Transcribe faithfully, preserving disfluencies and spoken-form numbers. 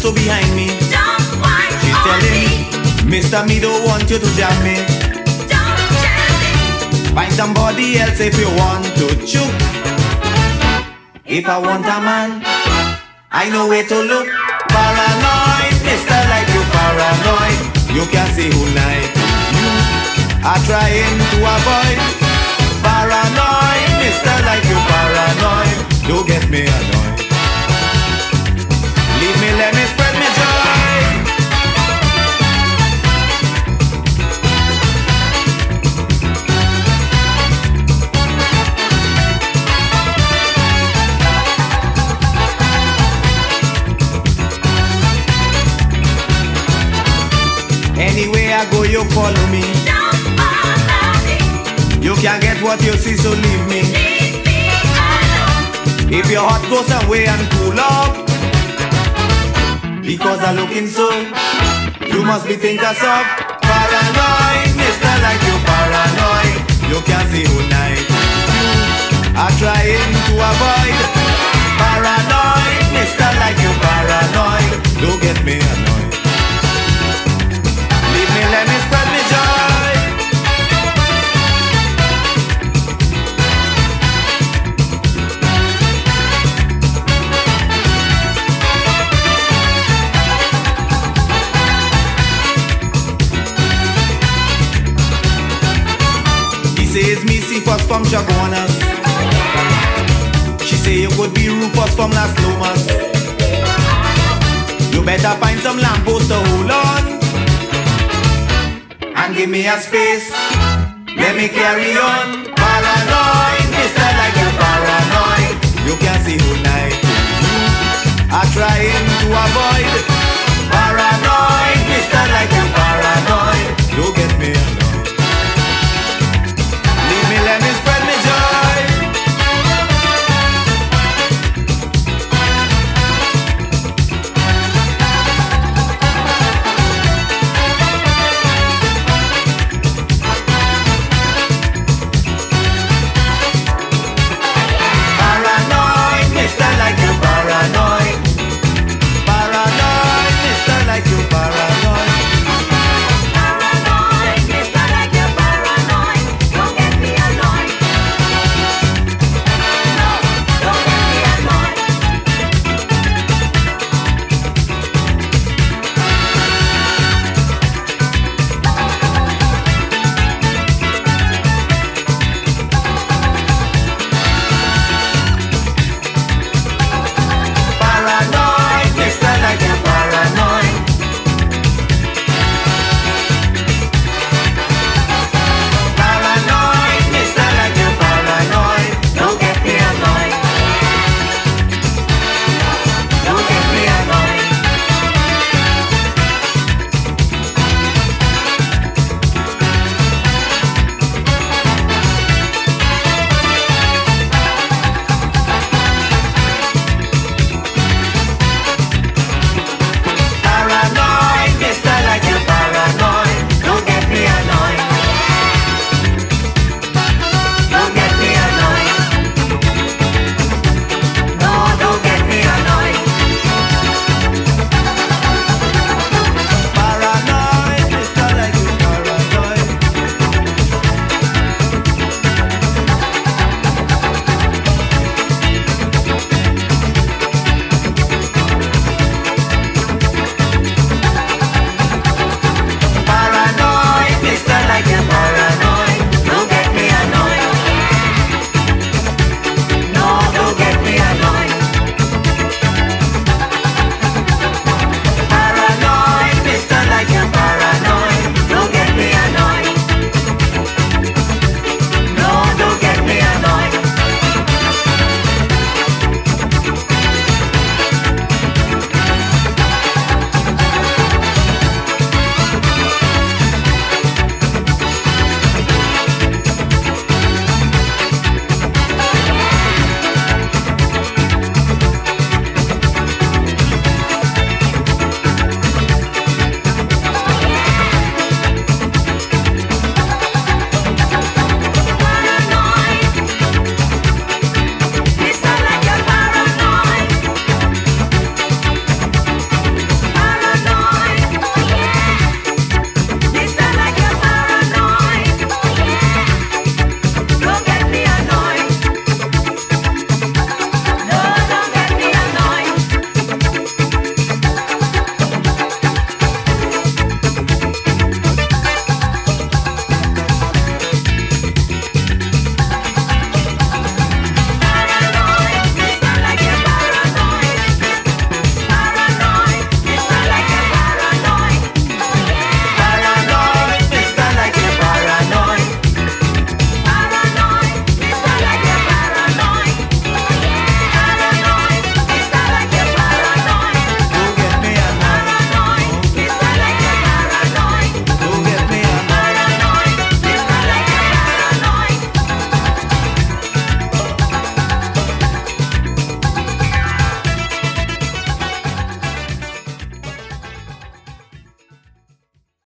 so behind me. Don't whine She's on telling me. me, Mister, me don't want you to jam me. Don't jam me. Find somebody else if you want to choke. If I want a man, I know where to look. Paranoid, Mister, like you paranoid. You can see who night you are trying to avoid. Paranoid, Mister, like you paranoid. Don't get me annoyed. Leave me, let me spread my joy. Anyway I go, you follow me. Don't follow me. You can't get what you see, so leave me. Leave me alone. If your heart goes away and cool off, because I'm looking so, you must be thinking of paranoid, Mister, like you paranoid. You can't see who night you are trying to avoid. Paranoid, Mister, like you paranoid. Don't get me annoyed. Leave me, let me spread my joy. Says me Cephas from Chaguanas. She say you could be Rufus from Las Lomas. You better find some lamppost to hold on and give me a space. Let me carry on. Paranoid.